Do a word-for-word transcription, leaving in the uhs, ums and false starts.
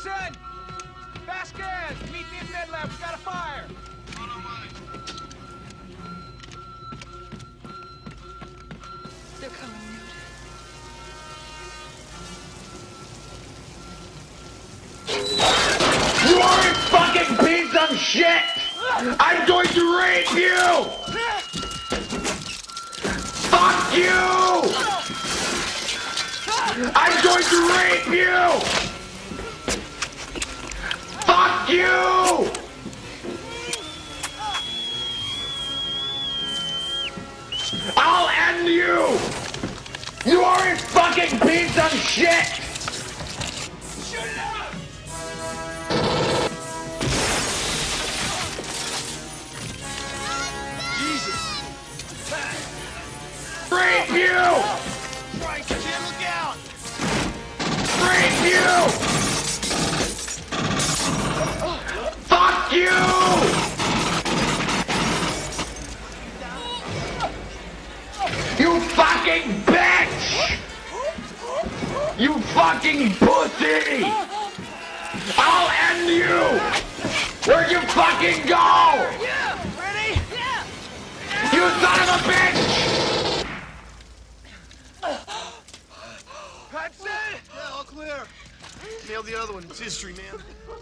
Jackson! Vasquez! Meet me in Med Lab, we got a fire! On our way. They're coming, Newt. You are a fucking piece of shit! I'm going to rape you! Fuck you! I'm going to rape you! Fuck you! I'll end you! You are a fucking piece of shit! Shoot it out! Jesus! Rape you! Christ, Jim, look out! Rape you! Fuck you! You fucking bitch! You fucking pussy! I'll end you! Where'd you fucking go? Yeah! Ready? Yeah! You son of a bitch! Hudson! Yeah, all clear. Nailed the other one. It's history, man.